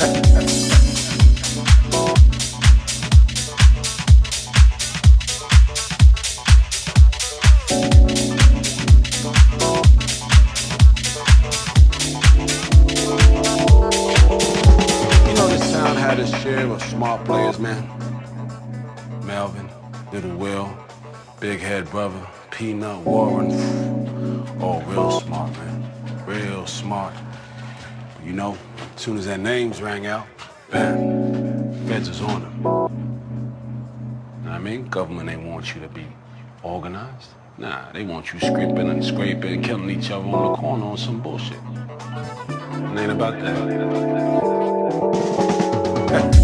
Had a share of smart players, man. Melvin, Little Will, Big Head Brother, Peanut, Warren. All real smart, man. Real smart. You know, as soon as their names rang out, bam, feds is on them. Know what I mean? Government ain't want you to be organized. Nah, they want you scraping and scraping and killing each other on the corner on some bullshit. It ain't about that.